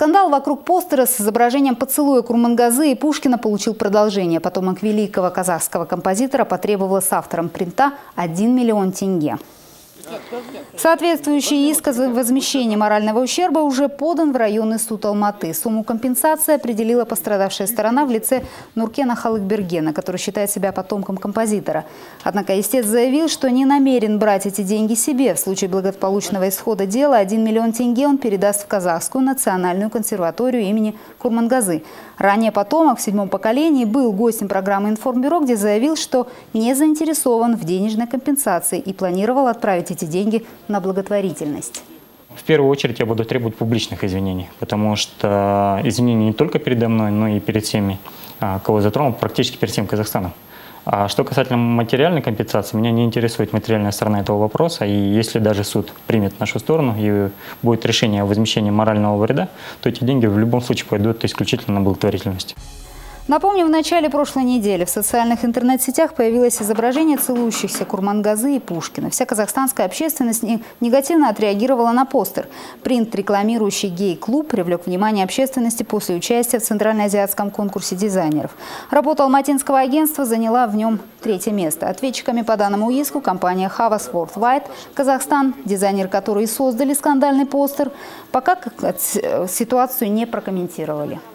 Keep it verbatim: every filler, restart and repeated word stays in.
Скандал вокруг постера с изображением поцелуя Курмангазы и Пушкина получил продолжение. Потомок великого казахского композитора потребовал с автором принта один миллион тенге. Соответствующий иск о возмещении морального ущерба уже подан в районный суд Алматы. Сумму компенсации определила пострадавшая сторона в лице Нуркена Халыкбергена, который считает себя потомком композитора. Однако истец заявил, что не намерен брать эти деньги себе. В случае благополучного исхода дела один миллион тенге он передаст в Казахскую национальную консерваторию имени Курмангазы. Ранее потомок в седьмом поколении был гостем программы «Информбюро», где заявил, что не заинтересован в денежной компенсации и планировал отправить эти деньги на благотворительность. В первую очередь я буду требовать публичных извинений, потому что извинения не только передо мной, но и перед всеми, кого затронул, практически перед всем Казахстаном. А что касательно материальной компенсации, меня не интересует материальная сторона этого вопроса. И если даже суд примет нашу сторону и будет решение о возмещении морального вреда, то эти деньги в любом случае пойдут исключительно на благотворительность. Напомню, в начале прошлой недели в социальных интернет-сетях появилось изображение целующихся Курмангазы и Пушкина. Вся казахстанская общественность негативно отреагировала на постер. Принт, рекламирующий гей-клуб, привлек внимание общественности после участия в Центральноазиатском конкурсе дизайнеров. Работа алматинского агентства заняла в нем третье место. Ответчиками по данному иску компания Havas Worldwide Казахстан, дизайнеры которой создали скандальный постер, пока ситуацию не прокомментировали.